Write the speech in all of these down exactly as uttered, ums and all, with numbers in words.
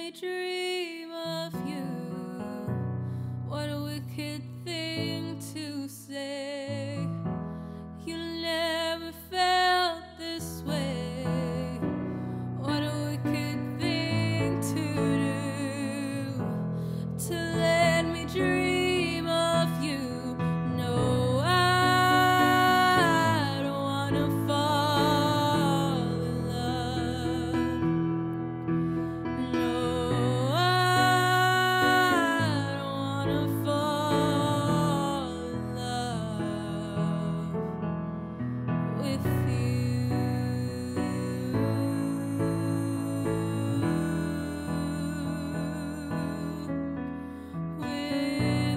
me dream of you. What a wicked thing to say. You never felt this way. What a wicked thing to do, to let me dream of you. No, I don't wanna fall in love. No, I don't wanna fall in love with you. With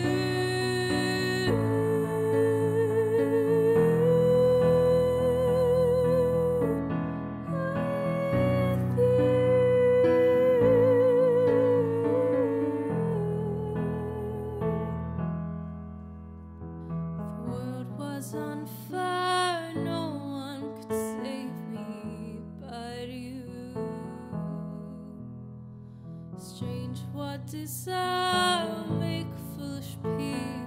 the world was on fire, no one could save me but you. Strange what desire will make foolish people